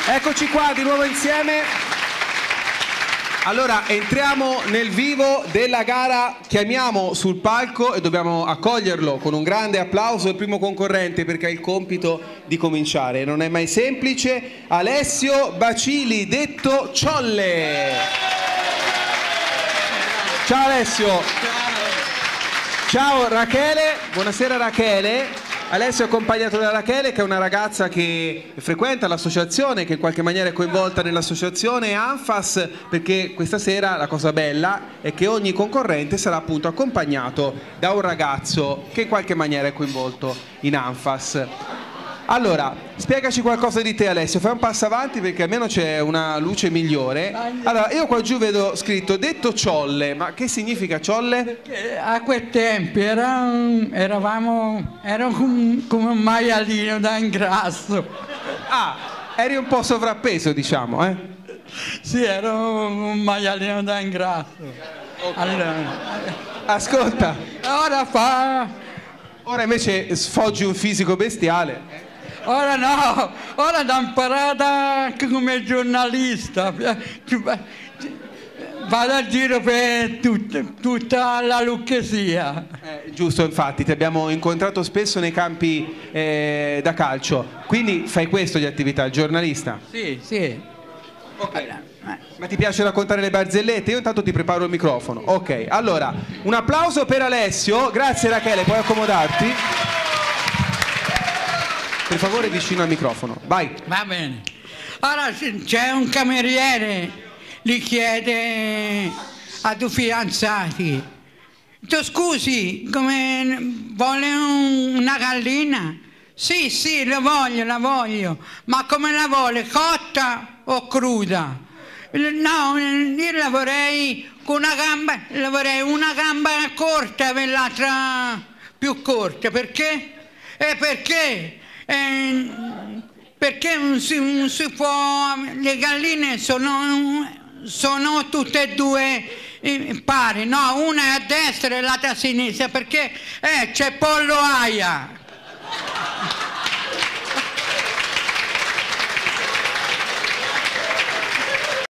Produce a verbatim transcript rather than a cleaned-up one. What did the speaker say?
Eccoci qua di nuovo insieme. Allora, entriamo nel vivo della gara, chiamiamo sul palco e dobbiamo accoglierlo con un grande applauso il primo concorrente perché ha il compito di cominciare. Non è mai semplice, Alessio Bacili, detto Ciolle. Ciao Alessio. Ciao Rachele, buonasera Rachele. Alessio è accompagnato da Rachele, che è una ragazza che frequenta l'associazione, che in qualche maniera è coinvolta nell'associazione ANFAS, perché questa sera la cosa bella è che ogni concorrente sarà appunto accompagnato da un ragazzo che in qualche maniera è coinvolto in ANFAS. Allora, spiegaci qualcosa di te Alessio, fai un passo avanti perché almeno c'è una luce migliore. Allora, io qua giù vedo scritto detto Ciolle, ma che significa Ciolle? Perché a quei tempi era un, eravamo ero come, come un maialino da ingrasso. Ah, eri un po' sovrappeso diciamo, eh? Sì, ero un maialino da ingrasso. Okay. Allora, ascolta, ora fa... Ora invece sfoggi un fisico bestiale. Ora no, ora da imparata anche come giornalista, vado a giro per tut, tutta la Lucchesia. Eh, giusto, infatti, ti abbiamo incontrato spesso nei campi eh, da calcio, quindi fai questo di attività, il giornalista? Sì, sì. Ok, ma ti piace raccontare le barzellette? Io intanto ti preparo il microfono. Ok, allora, un applauso per Alessio, grazie Rachele, puoi accomodarti? Per favore vicino al microfono, vai. Va bene. Ora c'è un cameriere, gli chiede a due fidanzati, tu scusi, come vuole un, una gallina? Sì, sì, la voglio, la voglio, ma come la vuole, cotta o cruda? No, io la vorrei con una gamba, la vorrei una gamba corta e l'altra più corta, perché? Eh, perché? Eh, perché non si, non si può, le galline sono, sono tutte e due pari, no, una è a destra e l'altra a sinistra, perché eh, c'è pollo aia,